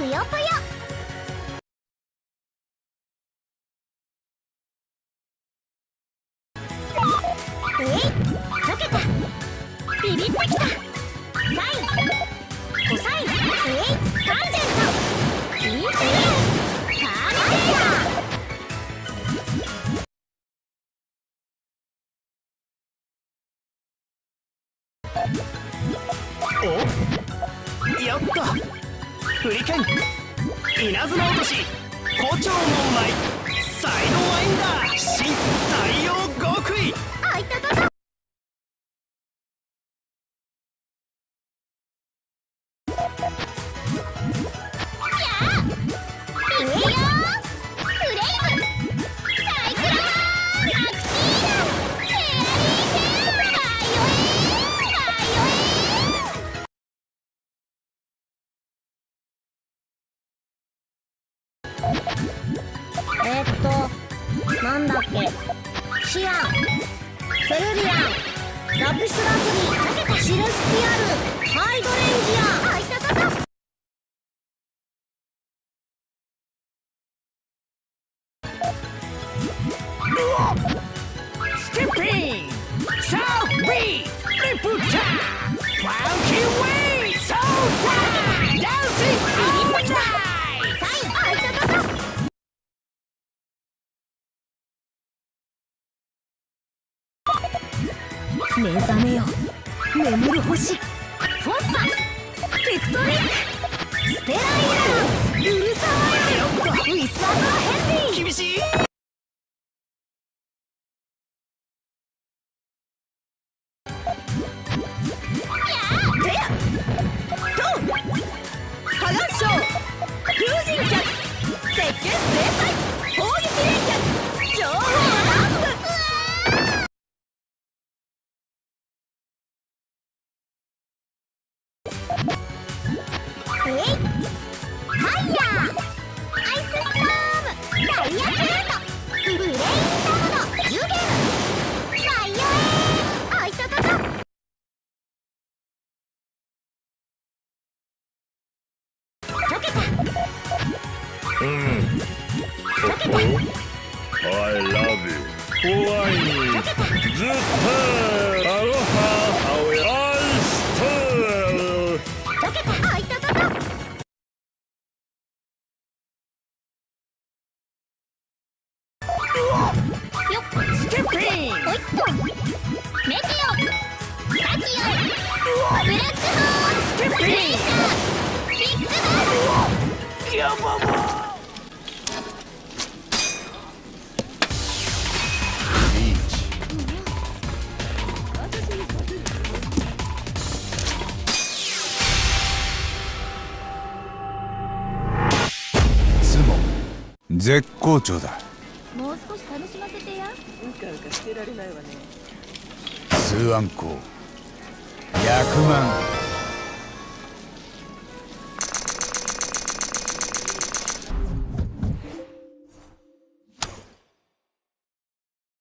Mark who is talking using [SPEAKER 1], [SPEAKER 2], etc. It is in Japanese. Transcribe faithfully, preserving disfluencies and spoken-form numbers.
[SPEAKER 1] ぷよぷよ。えい、溶けた。ビビってきた。サイン、コサイン、えい、タンジェント、インテリア、ターミネーター。
[SPEAKER 2] お、やった。フリケン、稲妻落とし、胡蝶の舞、サイドワインダー、新太陽極意。
[SPEAKER 1] あいたたた。えーっとなんだっけ、シアン、セルリアン、ラピスラズリ、シレスティアル、ハイドレンジア。あいたたた。
[SPEAKER 2] ステッピン、サウビー、リプター、ファンキーウェイ、ソーダ、ダンシング、ビビッときた。
[SPEAKER 1] サイン、あいたたた。目覚めよ、眠る星。フォッサ、テクトニック、ステライダース、うるさわい、ウィスアドラヘンリー。
[SPEAKER 2] 厳しい。
[SPEAKER 1] ハガンショー、風神脚、鉄拳制裁、砲撃連脚、情報乱舞。えい、ファイヤー、アイスストーム、ダイヤキュート、ブレインダムの湯気、バイオエー、あいたたた。溶けた。
[SPEAKER 3] うん。
[SPEAKER 1] 溶けた。
[SPEAKER 3] I love you。怖い。ずっとアロハアウェアイスト。
[SPEAKER 1] 溶けた。あいたたた。よっ、
[SPEAKER 2] ステッピン、
[SPEAKER 1] ほいっと。メテオ、タキオ、ブラックホール、レイザー、ビッグバル。
[SPEAKER 2] ギャババ。
[SPEAKER 4] 絶好調だ。
[SPEAKER 1] もう少し楽しませてや。
[SPEAKER 5] うかうかしてられないわね。
[SPEAKER 4] 数万個、百万。